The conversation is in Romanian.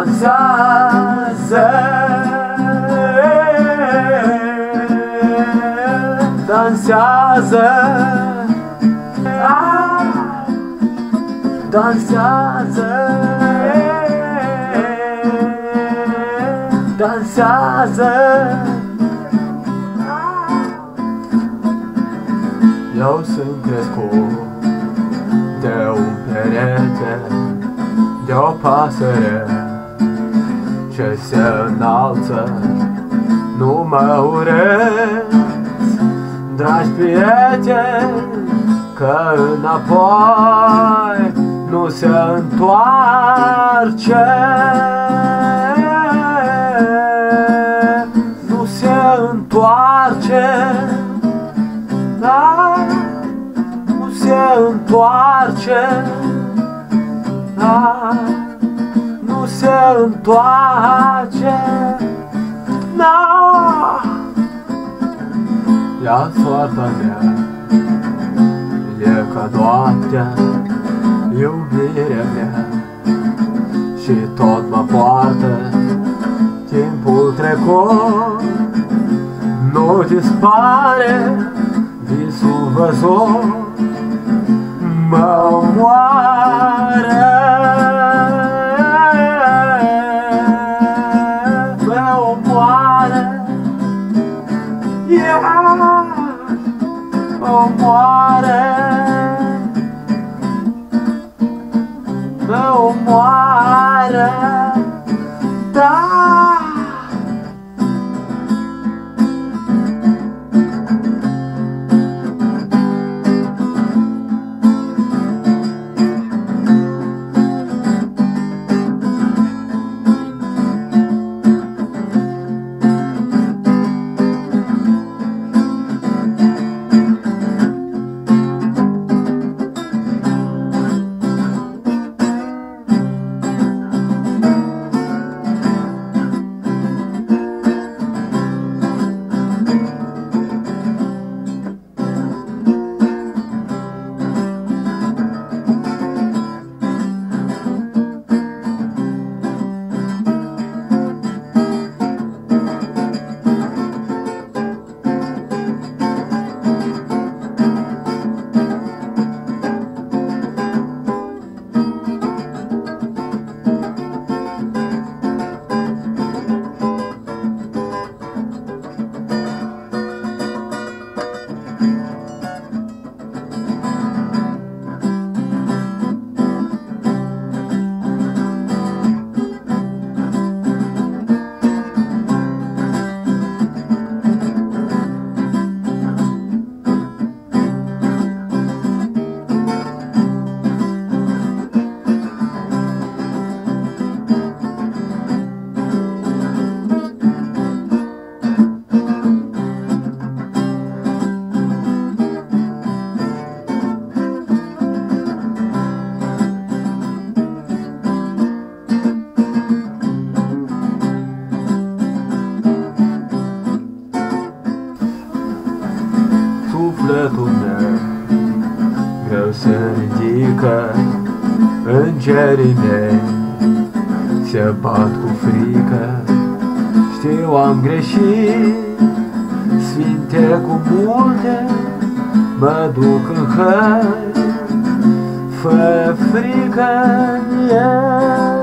dansează, dansează, dansează, dansează. Eu sunt crescut de un perete, de o pasăre ce se înalță. Nu mă urăți, dragi prieteni, că înapoi nu se întoarce. Nu se întoarce, da, nu se întoarce, da, nu se întoarce, da. Ia soarta mea e ca noaptea, iubirea mea, și tot mă poartă timpul trecut. Nu dispare visul văzut, mă omoară, mă omoară, mă omoară, mă omoară, da. Sufletul meu greu se ridică, îngerii mei se bat cu frică. Știu, am greșit, sfinte cu multe mă duc în hăi, fă frică în el.